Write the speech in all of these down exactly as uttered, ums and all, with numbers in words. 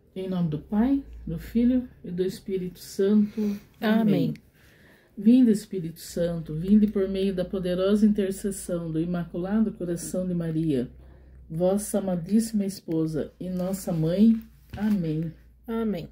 Em nome do Pai, do Filho e do Espírito Santo. Amém. Amém. Vinde, Espírito Santo, vinde por meio da poderosa intercessão do Imaculado Coração de Maria, vossa amadíssima esposa e nossa mãe. Amém. Amém.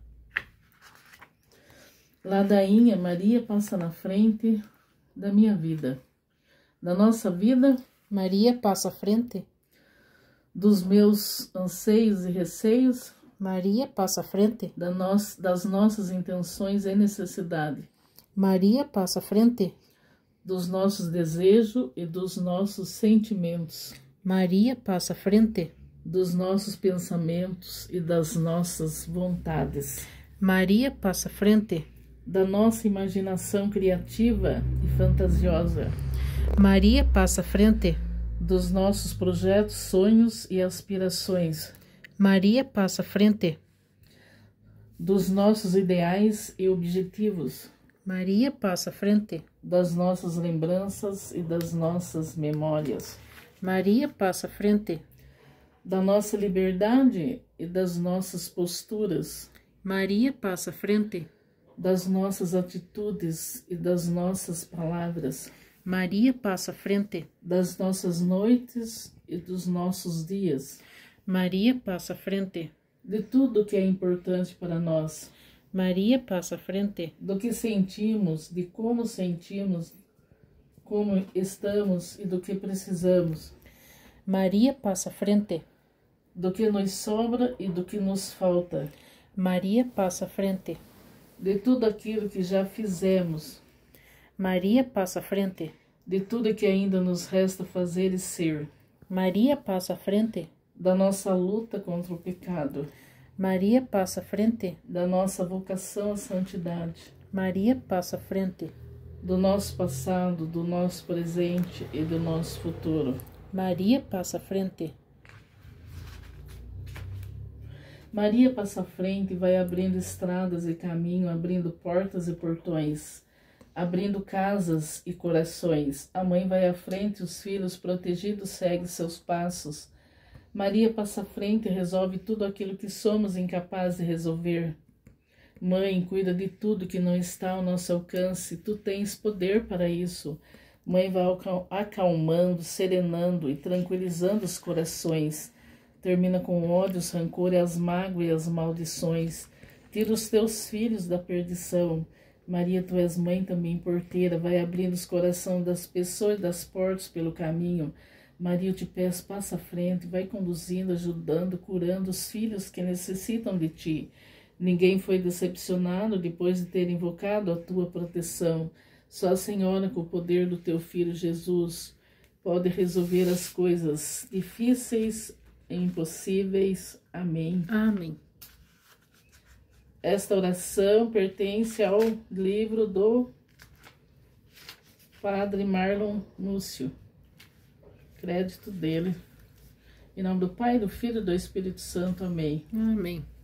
Ladainha, Maria passa na frente da minha vida, da nossa vida, Maria passa à frente. dos meus anseios e receios, Maria passa à frente. da nos, das nossas intenções e necessidade, Maria passa à frente. dos nossos desejos e dos nossos sentimentos, Maria passa à frente. dos nossos pensamentos e das nossas vontades, Maria passa à frente. da nossa imaginação criativa e fantasiosa, Maria passa à frente. dos nossos projetos, sonhos e aspirações, Maria passa à frente. dos nossos ideais e objetivos, Maria passa à frente. das nossas lembranças e das nossas memórias, Maria passa à frente. da nossa liberdade e das nossas posturas, Maria passa à frente. das nossas atitudes e das nossas palavras, Maria passa à frente. das nossas noites e dos nossos dias, Maria passa à frente. de tudo que é importante para nós, Maria passa à frente. do que sentimos, de como sentimos, como estamos e do que precisamos, Maria passa à frente. do que nos sobra e do que nos falta, Maria passa à frente. de tudo aquilo que já fizemos, Maria passa à frente. de tudo que ainda nos resta fazer e ser, Maria passa à frente. da nossa luta contra o pecado, Maria passa à frente. da nossa vocação à santidade, Maria passa à frente. do nosso passado, do nosso presente e do nosso futuro. Maria passa à frente. Maria passa à frente e vai abrindo estradas e caminho, abrindo portas e portões, abrindo casas e corações. A mãe vai à frente, os filhos protegidos seguem seus passos. Maria passa à frente e resolve tudo aquilo que somos incapazes de resolver. Mãe, cuida de tudo que não está ao nosso alcance, tu tens poder para isso. Mãe vai acalmando, serenando e tranquilizando os corações. Termina com o ódio, os rancor, as mágoas e as maldições. Tira os teus filhos da perdição. Maria, tu és mãe também porteira, vai abrindo os corações das pessoas e das portas pelo caminho. Maria, eu te peço, passa à frente, vai conduzindo, ajudando, curando os filhos que necessitam de ti. Ninguém foi decepcionado depois de ter invocado a tua proteção. Só a Senhora, com o poder do teu Filho Jesus, pode resolver as coisas difíceis e impossíveis. Amém. Amém. Esta oração pertence ao livro do Padre Marlon Núcio. Crédito dele. Em nome do Pai, do Filho e do Espírito Santo. Amém. Amém.